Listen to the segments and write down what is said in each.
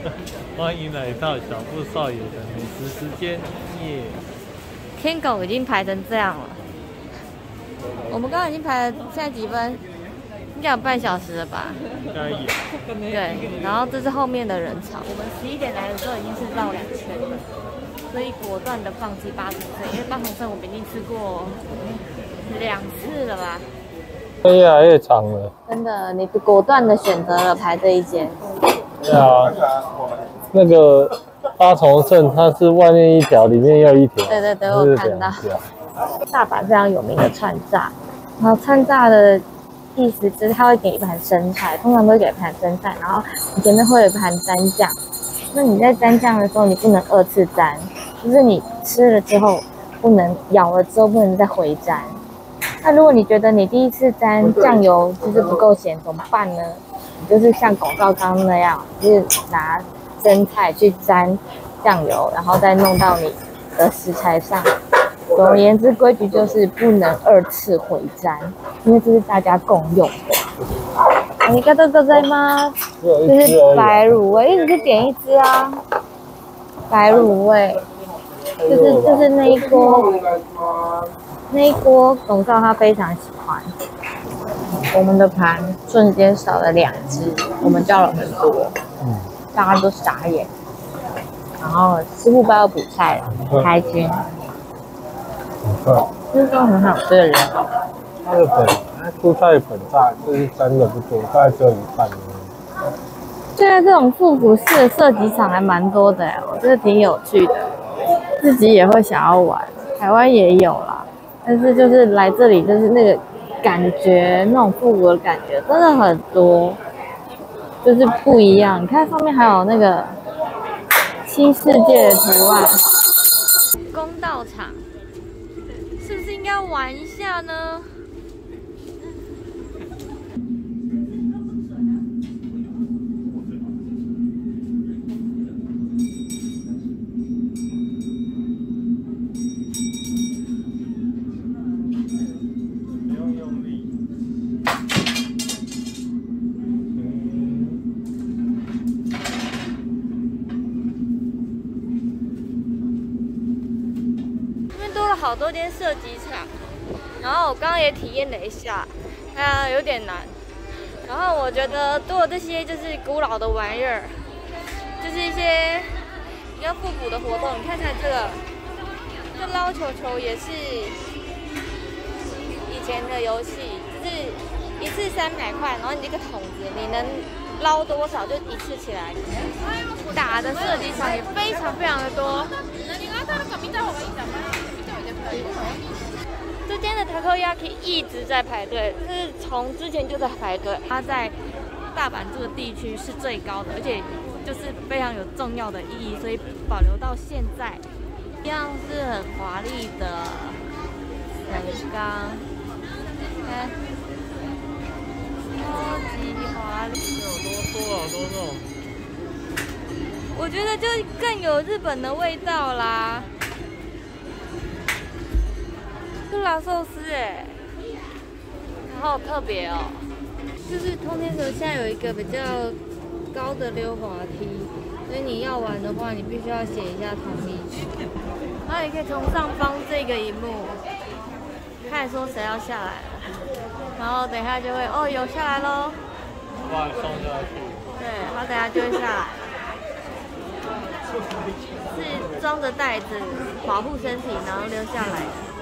欢迎来到小布少爷的美食时间耶！ 天狗已经排成这样了，我们刚刚已经排了，现在几分？应该有半小时了吧？ 应该有。 对，然后这是后面的人潮。我们11点来的时候已经是绕2圈了，所以果断的放弃八重胜，因为八重胜我们已经吃过2次了吧？ 越来越长了。 真的，你果断的选择了排这一间。 对啊，那个八重胜它是外面一条，里面又一条。 对对对，我有看到。大阪非常有名的串炸，然后串炸的意思就是它会给一盘生菜，通常都会给一盘生菜，然后你前面会有一盘蘸酱。那你在蘸酱的时候，你不能2次蘸，就是你吃了之后不能咬了之后不能再回蘸。那如果你觉得你第一次蘸酱油就是不够咸，怎么办呢？你就是像广告刚刚那样，就是拿生菜去沾酱油，然后再弄到你的食材上。总而言之，规矩就是不能2次回沾，因为这是大家共用的。ありがとうございます。就是白卤味，一直是点一只啊。白卤味，就是那一锅，董少他非常喜欢。我们的盘瞬间少了2只，我们叫了很多，大家都傻眼。然后师傅帮我补菜了，开心。这是很好吃的人。 它的蔬菜粉炸就是真的不多，大概只有一半而已。 现在这种复古式的射击场还蛮多的哎，我觉得挺有趣的，自己也会想要玩。台湾也有啦，但是就是来这里就是那个感觉，那种复古的感觉真的很多，就是不一样。你看上面还有那个新世界的图案。公道场是不是应该玩一下呢？好多间射击场，然后我刚刚也体验了一下，有点难。然后我觉得做这些就是古老的玩意儿，就是一些比较复古的活动。你看看这个，这捞球球也是以前的游戏，就是1次300块，然后你这个桶子你能捞多少就1次起来。打的射击场也非常非常的多。这间的 Takoyaki 一直在排队，就是从之前就在排队。它在大阪这个地区是最高的，而且就是非常有重要的意义，所以保留到现在，一样是很华丽的水缸，看，超级华丽， 有多少那种？ 我觉得就更有日本的味道啦。克拉寿司哎，好特别哦！就是通天阁现在有一个比较高的溜滑梯，所以你要玩的话，你必须要写一下同意书。然后你可以从上方这个荧幕看说谁要下来了，然后等一下就会有下来咯， 把你送下去。 对，然后等一下就会下来。是装着袋子保护身体，然后溜下来。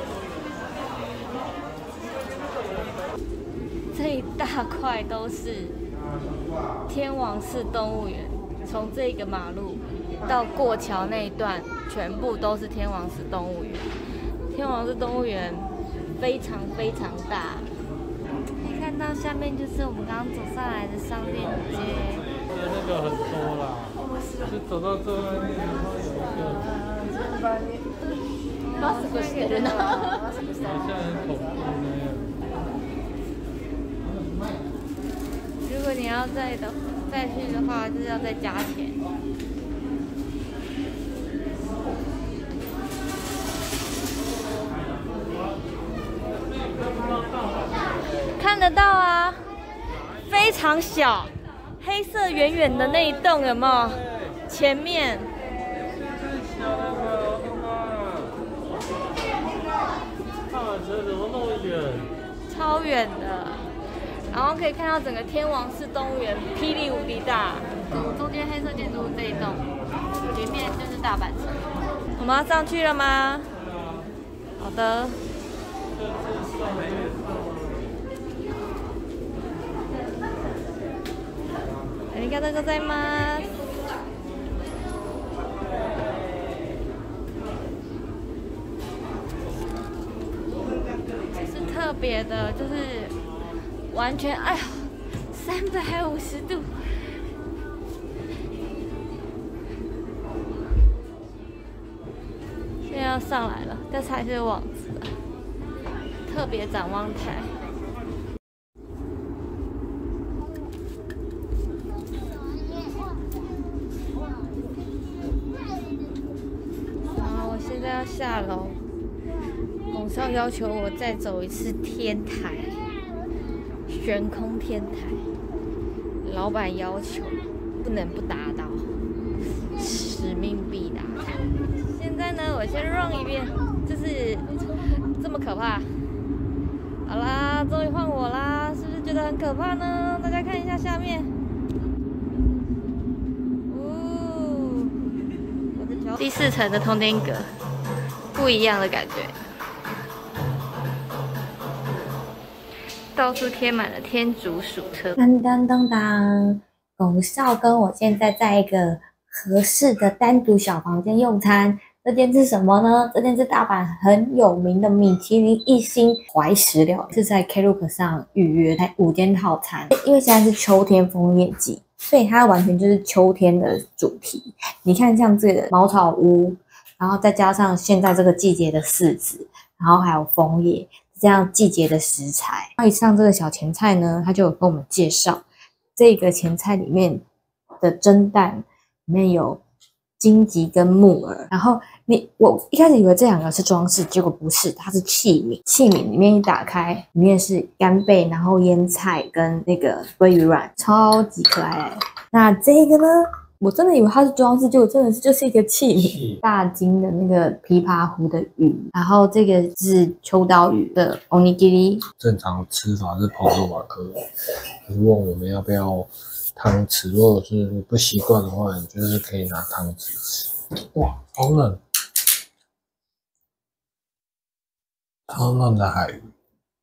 这一大块都是天王寺动物园，从这个马路到过桥那一段，全部都是天王寺动物园。天王寺动物园非常非常大，可以看到下面就是我们刚刚走上来的商店街。 那个很多啦，就走到这外面，然后有一个マスクしてるな。 好像很恐怖那样。 如果你要再去的话，就是要再加钱。看得到啊，非常小，黑色圆圆的那一栋有没有？ 前面。 大车怎么那么远？ 超远的，然后可以看到整个天王寺动物园霹雳无敌大。中间黑色建筑物这一栋，前面就是大阪城。我们要上去了吗？好的。ありがとうございます。是特别的，就是完全哎呀，350度。现在要上来了，但是还是网子，特别展望台。我现在要下楼，龚少要求我再走一次天台，悬空天台。老板要求不能不达到，使命必达。现在呢，我先 run 一遍，就是这么可怕。好啦，终于换我啦，是不是觉得很可怕呢？大家看一下下面。第4层的通天阁，不一样的感觉，到处贴满了天竺鼠车。当当当当，龚少跟我现在在一个合适的单独小房间用餐。这间是什么呢？这间是大阪很有名的米其林1星怀石料理，是在 Klook 上预约才5间套餐。因为现在是秋天枫叶季，所以它完全就是秋天的主题。你看，像这个茅草屋，然后再加上现在这个季节的柿子，然后还有枫叶，这样季节的食材。以上这个小前菜呢，他就有跟我们介绍，这个前菜里面的蒸蛋里面有荆棘跟木耳，然后我一开始以为这2个是装饰，结果不是，它是器皿。器皿里面一打开，里面是干贝，然后腌菜跟那个鲑鱼卵，超级可爱。那这个呢，我真的以为它是装饰，结果真的就是一个器皿。大金的那个琵琶湖的鱼，然后这个是秋刀鱼的 onigiri。 正常吃法是跑走马克，就是问我们要不要汤匙，如果是不习惯的话，你就是可以拿汤匙吃。哇，好冷！超嫩的海鱼，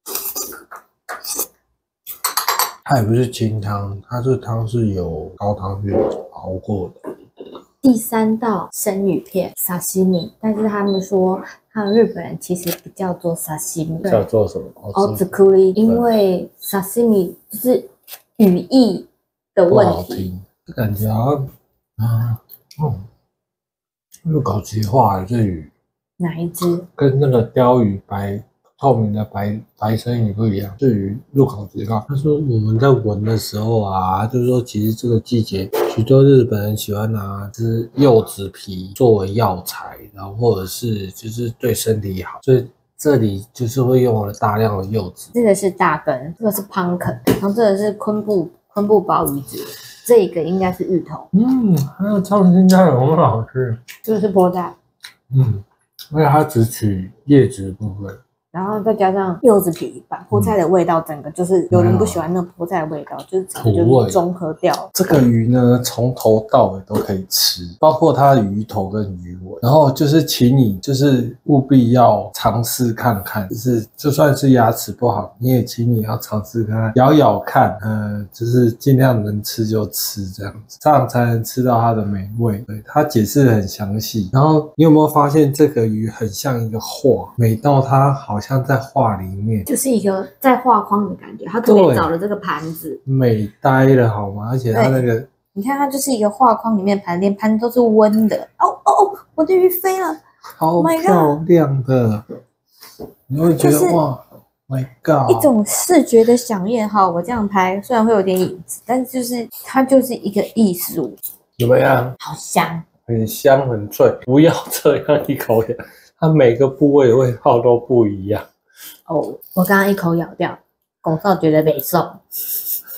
它也不是清汤，它这汤是有高汤去熬过的。 第3道生鱼片沙西米，但是他们说他们日本人其实不叫做沙西米， 叫做什么？ 奥兹库里，因为沙西米就是语义的问题。 就感觉好像入口即化的这鱼。 哪一只？跟那个鲷鱼透明的白生鱼不一样，这鱼入口即化。他说我们在闻的时候啊，就是说其实这个季节许多日本人喜欢拿就是柚子皮作为药材，然后或者是就是对身体好，所以这里就是会用了大量的柚子。这个是大根，这个是 pumpkin， 然后这个是昆布鲍鱼子，这个应该是芋头。还有超新加油很好吃。这个是菠菜。而且它只取叶子的部分，然后再加上柚子皮，把菠菜的味道整个就是有人不喜欢那个菠菜的味道，就是整个就是中和掉。这个鱼呢，从头到尾都可以吃，包括它的鱼头跟鱼尾。然后就是请你就是务必要尝试看看，就是就算是牙齿不好，你也请你要尝试看看，咬咬看，就是尽量能吃就吃这样子，这样才能吃到它的美味。对，它解释得很详细。然后你有没有发现这个鱼很像一个画，美到它好像在画里面，就是一个在画框的感觉。它特别找了这个盘子，美呆了好吗？而且它那个，你看它就是一个画框里面盘，连盘都是温的。哦，我的鱼飞了，好漂亮的，你会觉得哇 ，My God， 一种视觉的响应。好，我这样拍虽然会有点影子，但是它就是一个艺术。怎么样？好香，很香很脆。不要这样一口咬，它每个部位的味道都不一样。哦，我刚刚一口咬掉，龚少觉得没送。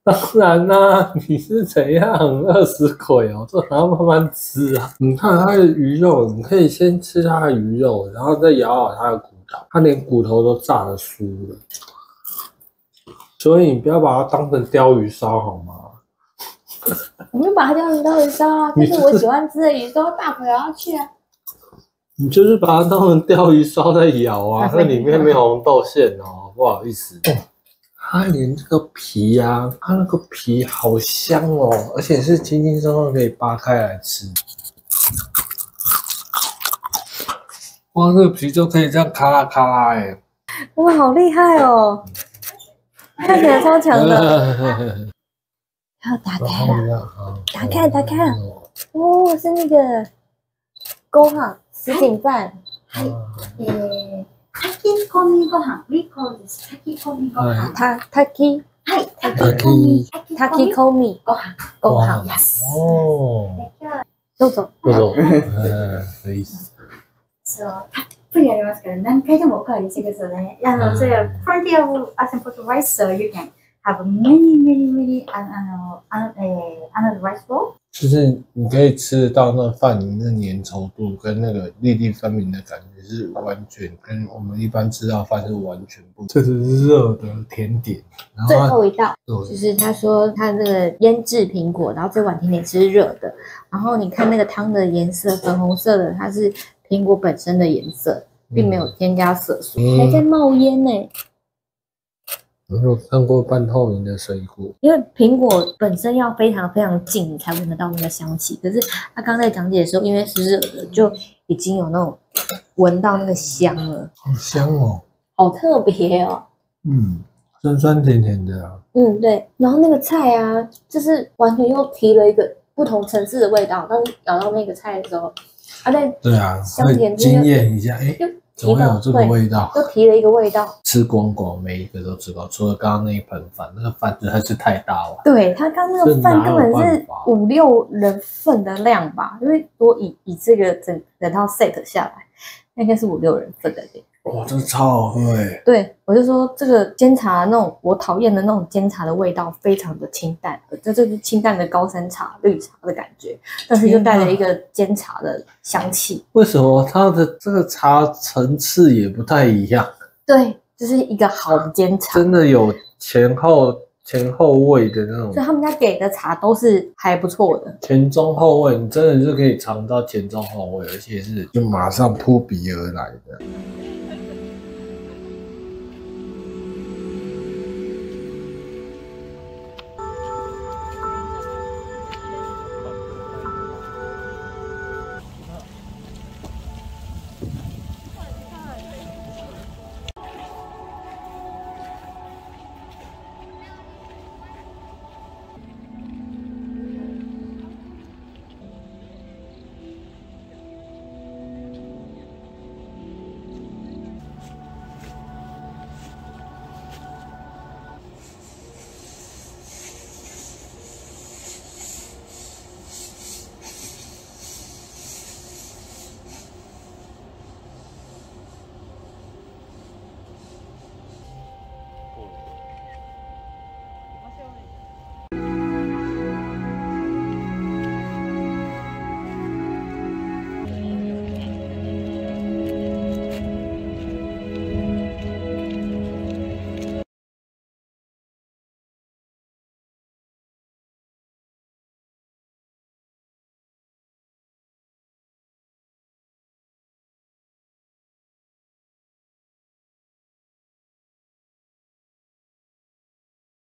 当然啦、你是怎样饿死鬼哦？这还要慢慢吃啊！你看它的鱼肉，你可以先吃它的鱼肉，然后再咬咬它的骨头，它连骨头都炸得酥了。所以你不要把它当成鲷鱼烧好吗？ 我就把它当成鲷鱼烧啊，这是我喜欢吃的鱼烧，大口咬下去啊。 你就是把它当成鲷鱼烧在咬啊，那里面没有红豆馅哦，不好意思。它连这个皮啊，它那个皮好香哦，而且是轻轻松松可以扒开来吃。哇，这个皮就可以这样咔啦咔啦哎！ 哇，好厉害哦！看起来超强的。要打开了，打开了。哦，是那个ご飯什锦饭。 炊き込みご飯。We call this 炊き込みご飯。 炊き込みご飯。Yes。 哦。 どうぞ。 可以。 そう、たっぷりありますから、何回でもおかわりしてくださいね。それは plenty of simple rice, so you can have many another rice bowl。 就是你可以吃得到那饭里面的粘稠度跟那个粒粒分明的感觉是完全跟我们一般吃到饭是完全不同。这是热的甜点，然后最后一道就是他说他这个腌制苹果，然后这碗甜点是热的，然后你看那个汤的颜色粉红色的，它是苹果本身的颜色，并没有添加色素，还在冒烟呢。 我有看过半透明的水果， 因为苹果本身要非常非常近，你才闻得到那个香气。可是他刚在讲解的时候，因为是热的，就已经有那种闻到那个香了， 好香哦， 好特别哦。 酸酸甜甜的啊。 对。然后那个菜啊，就是完全又提了一个不同层次的味道。当你咬到那个菜的时候， 对啊， 香甜会惊艳一下，怎么会有这个味道？ 又提了一个味道。 吃光光，每一个都吃光，除了刚刚那一盆饭，那个饭实在是太大碗。 对，他刚那个饭根本是5-6人份的量吧，因为我以这个整套 set 下来，那应该是5-6人份的量。 哇，这超好喝哎！ 对，我就说这个煎茶那种我讨厌的那种煎茶的味道非常的清淡，这是清淡的高山茶、绿茶的感觉，但是又带了一个煎茶的香气。 为什么它的这个茶层次也不太一样？ 对，就是一个好的煎茶， 真的有前后味的那种， 所以他们家给的茶都是还不错的， 前中后味，你真的是可以尝到前中后味，而且是就马上扑鼻而来的。